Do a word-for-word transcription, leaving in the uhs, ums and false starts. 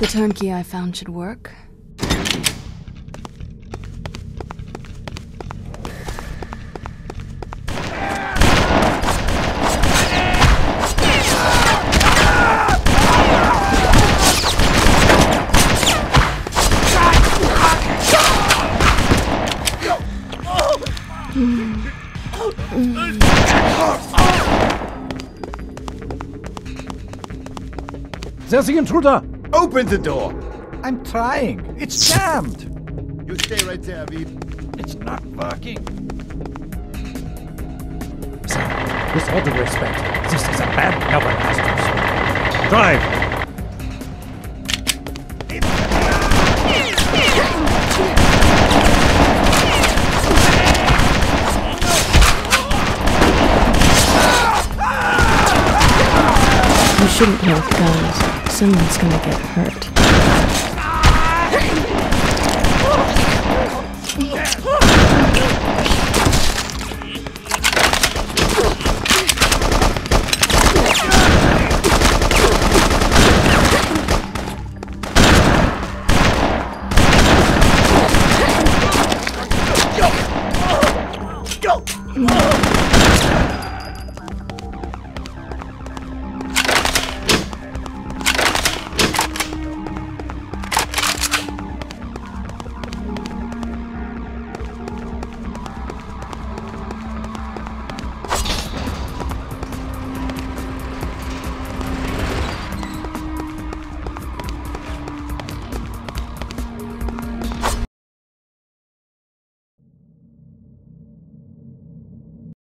The turnkey I found should work. There's the intruder! Open the door! I'm trying. It's jammed. You stay right there, Aviv. It's not working. Sir, with all due respect, this is a bad double master. Drive! You shouldn't play with guns. Someone's gonna get hurt. Go!